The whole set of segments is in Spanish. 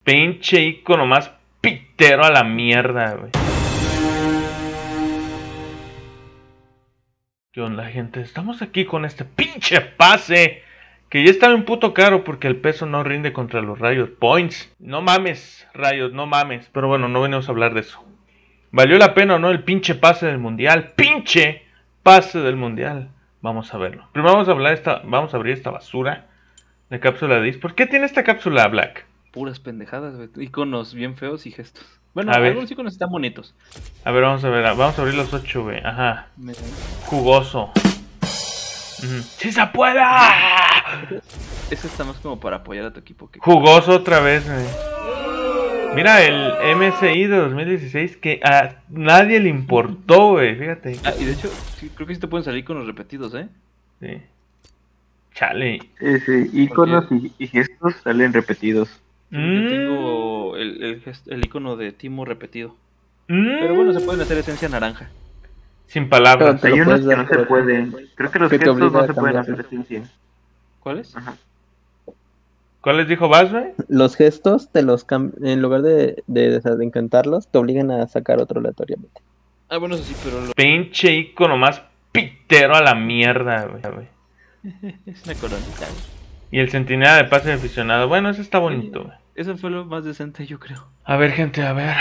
Pinche icono más pitero a la mierda, güey. ¿Qué onda, gente? Estamos aquí con este pinche pase que ya está un puto caro porque el peso no rinde contra los Riot Points. No mames, Riot, no mames. Pero bueno, no venimos a hablar de eso. ¿Valió la pena o no el pinche pase del mundial? ¡Pinche pase del mundial! Vamos a verlo. Primero vamos a abrir esta basura de cápsula de Is. ¿Por qué tiene esta cápsula, Black? Puras pendejadas, güey. Iconos bien feos y gestos. Bueno, A ver. algunos iconos están bonitos. A ver, vamos a ver. Vamos a abrir los 8, güey. Ajá. Jugoso. ¡Sí se puede! Ese está más como para apoyar a tu equipo. Que... Jugoso otra vez, güey. Mira, el MSI de 2016 que a nadie le importó, güey. Fíjate. Ah, y de hecho, sí, creo que sí te pueden salir iconos repetidos, ¿eh? Sí. Chale. Sí, iconos y gestos salen repetidos. Yo tengo el icono de Timo repetido. Pero bueno, se pueden hacer esencia naranja. Sin palabras. Hay unos que no se pueden. Creo que los gestos no se pueden hacer esencia. ¿Cuáles? Ajá. ¿Cuáles dijo Bas, güey? Los gestos te los en lugar de encantarlos, te obligan a sacar otro aleatoriamente. Ah, bueno, eso sí, pero... Pinche icono más pitero a la mierda, güey. Es una coronita, güey. Y el centinela de pase de aficionado. Bueno, ese está bonito, güey. Eso fue lo más decente, yo creo. A ver, gente, a ver.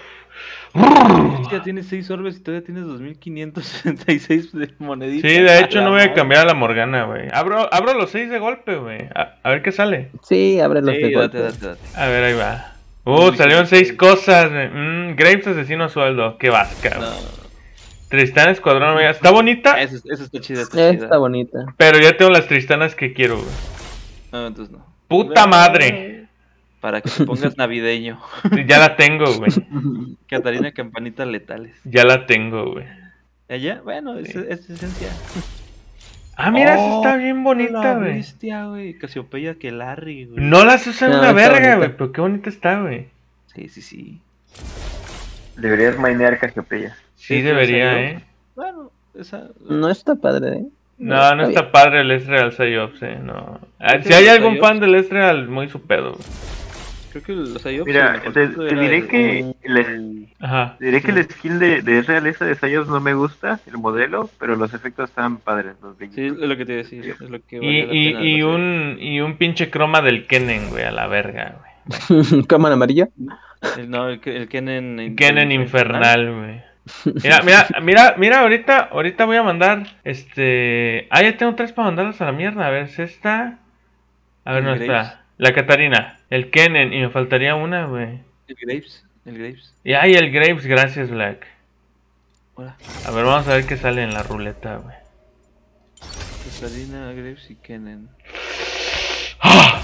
Ya tienes 6 orbes y todavía tienes 2566 de moneditas. Sí, de hecho no voy a cambiar a la Morgana, güey. Abro los 6 de golpe, güey. A ver qué sale. Sí, abre los Sí, de golpe. date. A ver, ahí va. Salieron 6 cosas, güey. Graves asesino a sueldo. Qué vasca, güey. No. Tristán Escuadrón, güey. ¿Está bonita? Eso está chido, Está bonita. Pero ya tengo las Tristanas que quiero, güey. No, entonces no. ¡Puta madre! Para que te pongas navideño. Ya la tengo, güey. Catarina Campanitas Letales. Ya la tengo, güey. ¿Allá? Bueno, Sí. es esencia. Ah, mira, esa está bien bonita, La güey. bestia, güey. Casiopeya que Larry, güey. No las usan No, una está verga, bonita. güey. Pero qué bonita está, güey. Sí. Deberías mainear Casiopeya. Sí, ¿Sí, debería, salió? ¿eh? Bueno, esa... No está padre, ¿eh? No está padre el Ezreal Psyops, no. Si hay algún fan del Ezreal, muy su pedo, güey. Creo que los Psyops... Mira, te diré que Ajá. el skill de Real esa de Sayos no me gusta, el modelo, pero los efectos están padres, los de Sí, es lo que te iba a decir. Es lo que Y, vale la pena y, y, de los un pinche croma del Kennen, güey, a la verga, güey. Cámara amarilla. No, el Kennen... Kennen infernal, güey. Mira, ahorita voy a mandar, ya tengo 3 para mandarlas a la mierda, a ver, es esta. A ver, El no, Graves. espera. La Catarina, el Kennen, y me faltaría una, güey. El Graves. Y el Graves, gracias, Black. Hola. A ver, vamos a ver qué sale en la ruleta, güey. Catarina, Graves y Kennen. ¡Ah!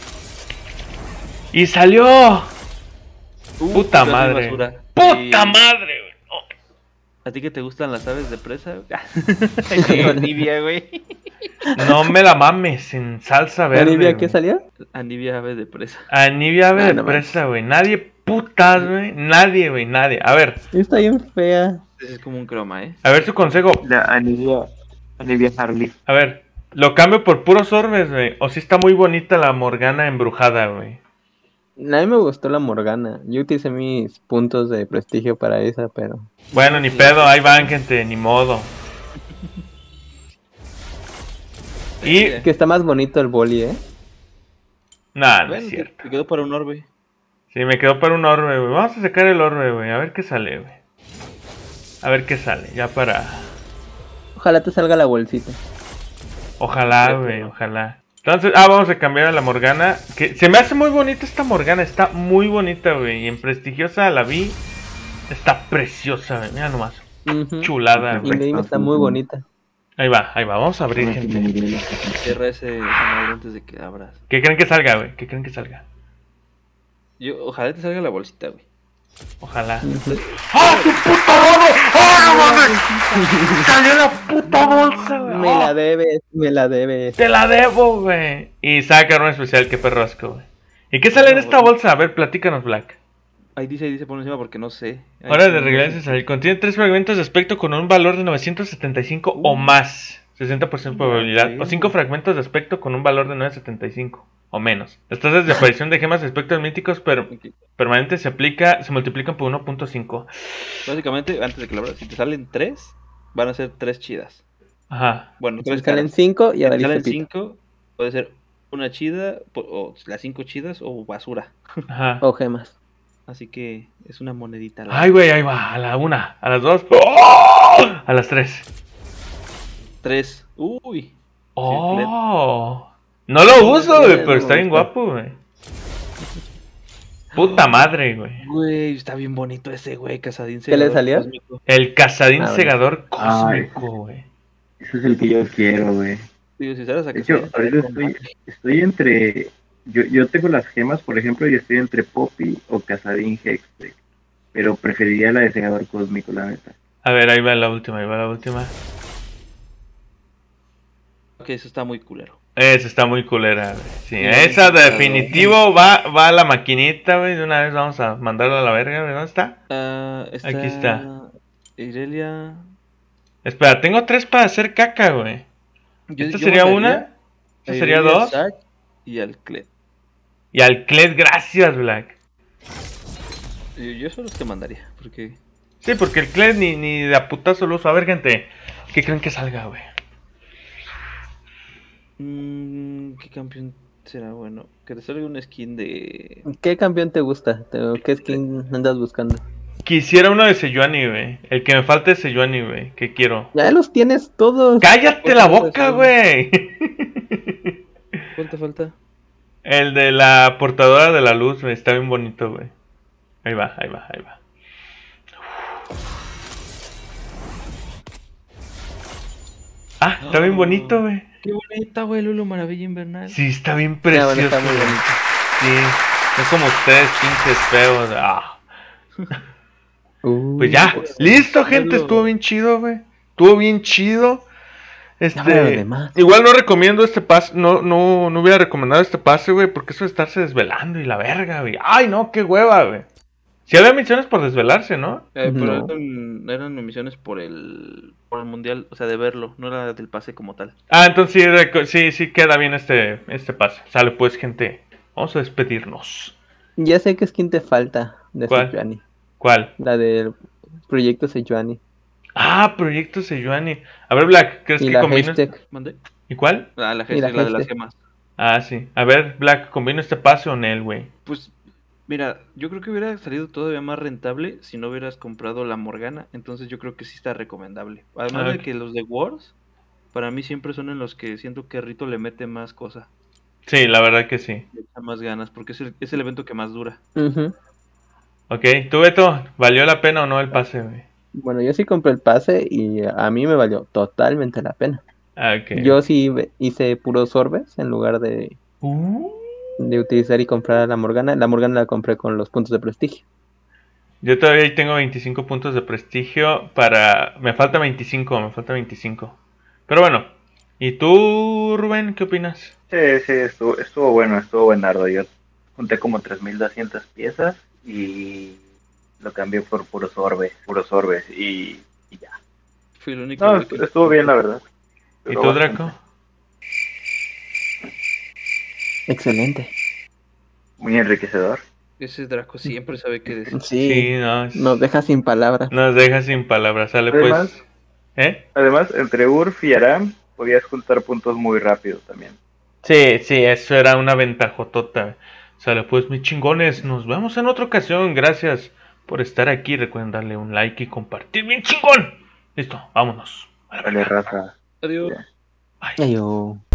¡Y salió! ¡Puta madre! Basura. ¡Puta madre, güey! ¿A ti que te gustan las aves de presa? Anivia, güey. No me la mames, en salsa verde. ¿Anivia güey. qué salió? Anivia ave de presa. Anivia ave de no presa, güey. Nadie putas, güey. Nadie, güey, nadie. A ver, Está bien fea. Ese es como un croma, ¿eh? a ver su consejo. La Anivia Harley. A ver, ¿lo cambio por puros orbes, güey? O si está muy bonita la Morgana embrujada, güey. A mí me gustó la Morgana. Yo utilicé mis puntos de prestigio para esa, pero... Bueno, ni pedo, ahí van, gente, ni modo. Y... Que está más bonito el boli, ¿eh? Nah, no Bueno, es cierto. te quedó para un orbe. Sí, me quedó para un orbe, güey. Vamos a sacar el orbe, güey. A ver qué sale, güey. A ver qué sale, ya para... Ojalá te salga la bolsita. Ojalá, güey, ojalá. Entonces, vamos a cambiar a la Morgana. Que se me hace muy bonita esta Morgana. Está muy bonita, güey. Y en prestigiosa la vi. Está preciosa, güey. Mira nomás. Chulada, Y güey. Game está muy bonita. Ahí va. Vamos a abrir, gente. Cierra ese madre antes de que abras. ¿Qué creen que salga, güey? ¿Qué creen que salga? Ojalá te salga la bolsita, güey. Ojalá. ¡Ah, tu puta bolsa! ¡Ah, mames! ¡Salió la puta bolsa, güey! Me la debes. ¡Te la debo, güey! Y saca un especial, qué perrosco, güey. ¿Y qué sale en esta bolsa? A ver, platícanos, Black. Ahí dice por encima porque no sé. Hora de regresar a salir. Contiene 3 fragmentos de aspecto con un valor de 975 o más. 60% de probabilidad. O 5 fragmentos de aspecto con un valor de 975. o menos. Las tasas de aparición de gemas de espectros míticos permanentes se multiplican por 1.5. Básicamente, antes de que lo abras, si te salen 3, van a ser 3 chidas. Ajá. Bueno, Si 3 salen caras. 5 y Si ahora te salen listo pito. 5, puede ser una chida, o las 5 chidas, o basura. Ajá. O gemas. Así que es una monedita. Ay, güey, ahí va. A la 1, a las 2. ¡Oh! A las 3. 3. Uy. Oh. No lo uso, güey, no pero está me bien gusta. guapo, güey. Puta madre, güey. Güey, está bien bonito ese güey, casadín. ¿Qué le segador salió? cósmico. El cazadín Ah, bueno. segador Ay. cósmico, güey. Ese es el que yo quiero, güey. Digo, si sales a De hecho, casadín, ahorita estoy entre... Yo tengo las gemas, por ejemplo, y estoy entre Poppy o Casadín Hextech. Pero preferiría la de Segador Cósmico, la neta. A ver, ahí va la última, ahí va la última. Ok, eso está muy culero. Esa está muy culera, güey. Sí, Sí, esa claro. definitivo va a la maquinita, güey. De una vez vamos a mandarla a la verga, güey. ¿Dónde está? Aquí está. Irelia. Espera, tengo 3 para hacer caca, güey. ¿Esta Yo sería mandaría una? a ¿Esta sería Irelia, 2? Zack y al Kled. Y al Kled, gracias, Black. Yo son los que mandaría, porque... Sí, porque el Kled ni de a putazo lo uso. A ver, gente, ¿qué creen que salga, güey? ¿Qué campeón será bueno? Que te salga un skin de... ¿Qué campeón te gusta? ¿Qué skin andas buscando? Quisiera uno de Sejuani, güey. El que me falta es Sejuani, güey. Que quiero. Ya los tienes todos. ¡Cállate la boca, güey! ¿Cuál te falta? El de la portadora de la luz, güey. Está bien bonito, güey. Ahí va, ahí va, ahí va. Ah, está bien bonito, güey. Qué bonita, güey, Lulu Maravilla Invernal. Sí, está bien Ya, precioso. bueno, está muy güey. bonito. Sí, no como ustedes, pinches feos. Ah. Pues ya, Pues, listo, gente. Hazlo. Estuvo bien chido, güey. Estuvo bien chido. Ya me lo demás. Igual no recomiendo este pase. No hubiera recomendado este pase, güey. Porque eso de estarse desvelando y la verga, güey. Ay, no, qué hueva, güey. Si había misiones por desvelarse, ¿no? Pero No. eran emisiones por el mundial, o sea, de verlo, no era del pase como tal. Ah, entonces sí queda bien este pase. Sale pues, gente. Vamos a despedirnos. Ya sé qué skin te falta de ¿Cuál? Sejuani. ¿Cuál? La del proyecto Sejuani. Ah, Proyecto Sejuani. A ver, Black, ¿crees Y que la combino? hashtag. ¿Mandé? ¿Y cuál? Ah, la Y la la de las hashtag. gemas. Ah, sí. A ver, Black, ¿combino este pase o Nel, güey? Pues, mira, yo creo que hubiera salido todavía más rentable si no hubieras comprado la Morgana, entonces yo creo que sí está recomendable. Además Ah, de ok. que los de Wars, para mí siempre son en los que siento que Rito le mete más cosa, Sí, la verdad que sí. le echa más ganas, porque es el evento que más dura. Ujú. Ok, tú, Beto, ¿valió la pena o no el pase, güey? Bueno, yo sí compré el pase y a mí me valió totalmente la pena. Ah, ok. Yo sí hice puros orbes en lugar de utilizar y comprar la Morgana. La Morgana la compré con los puntos de prestigio. Yo todavía tengo 25 puntos de prestigio para... Me falta 25. Pero bueno, ¿y tú, Rubén, qué opinas? Sí, estuvo bueno, estuvo buenardo. Yo junté como 3.200 piezas y lo cambié por puros orbes y ya. Fui el único No, güey que- estuvo bien, la verdad. ¿Y Duró tú, bastante. Draco? Excelente. Muy enriquecedor. Ese Draco siempre sabe qué decir. Sí, Sí, no, nos deja sin palabras. nos deja sin palabras. Sale Además- pues... ¿Eh? Además, entre Urf y Aram podías juntar puntos muy rápido también. Sí, eso era una ventajotota. Sale pues, mis chingones. Nos vemos en otra ocasión. Gracias por estar aquí. Recuerden darle un like y compartir. ¡Bien chingón! Listo, vámonos. A la Vale, verga. raza. Adiós. Bye. Ayo.